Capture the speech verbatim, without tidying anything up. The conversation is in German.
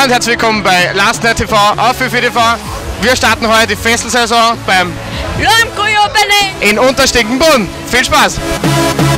Hallo und herzlich willkommen bei Lastner T V auf Vervielfältigung T V. Wir starten heute die Fesselsaison beim Loamgrui in Unterstinkenbrunn. Viel Spaß!